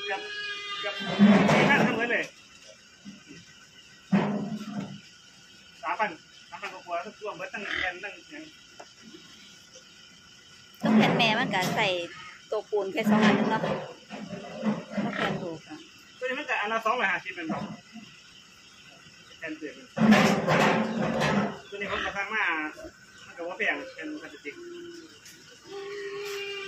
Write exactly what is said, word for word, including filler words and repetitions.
กับกับที่นั่นทั้งหมดเลยสามพันสามพันกว่าทั้งตัวเบิดตั้งแผ่นตั้งอย่างต้องแผ่นแม่มันก็ใส่ตัวปูนแค่สองอันนึงเนาะต้องแผ่นถูกอ่ะตัวนี้มันก็อันละสองร้อยห้าสิบเป็นแบบแผ่นเปลือกตัวนี้ผมมาทางมามันก็ว่าแพงเป็นพลาสติก